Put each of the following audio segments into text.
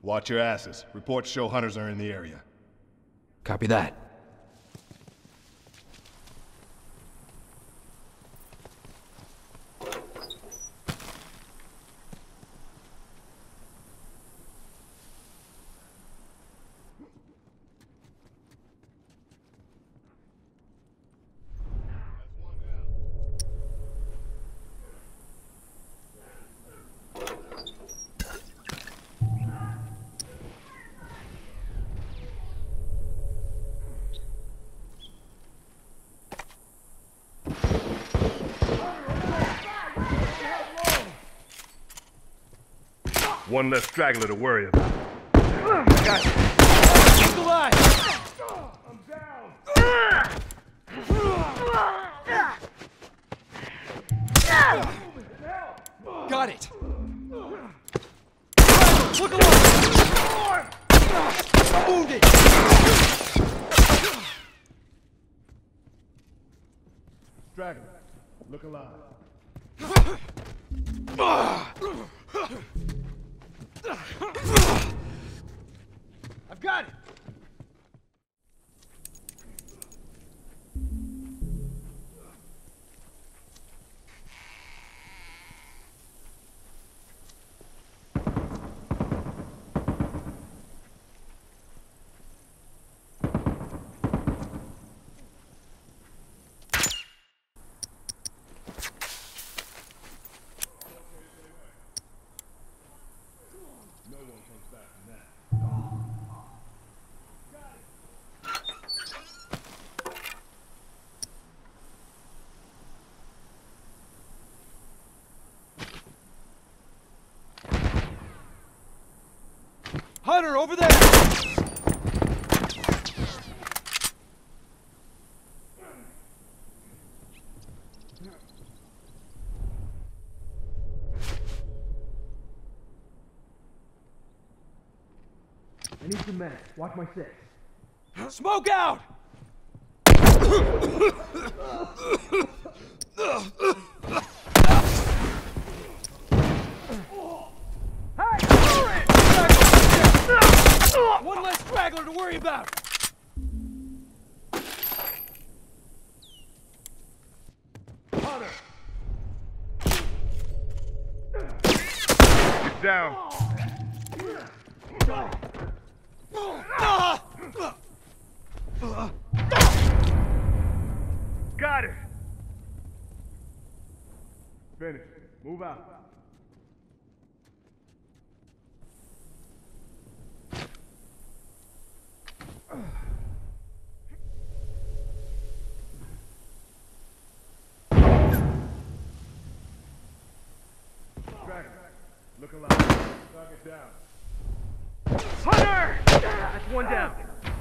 Watch your asses. Reports show hunters are in the area. Copy that. One less straggler to worry about. Got you. Keep the line. I'm down. Got it. Look alive. Wounded. Straggler, look alive. I've got it. No one comes back from that. Hunter, over there! I need some men. Watch my six. Smoke out! One less straggler to worry about! Hunter! Get down. Got it. Finish. Move out. Dragon, look alive. Target down. Hunter! That's one down.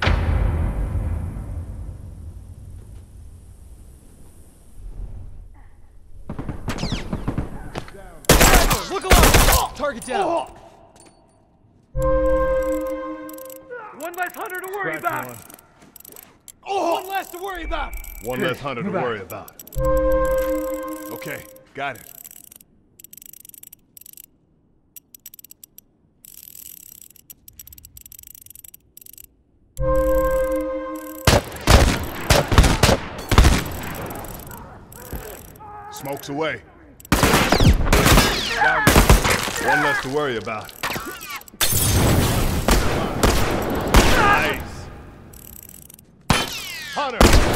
Look alive! Target down! One less hunter to worry Scratch about. one. One less to worry about! One less hunter to worry about. Okay, got it. Smoke's away. Down. One less to worry about. Nice. Hunter!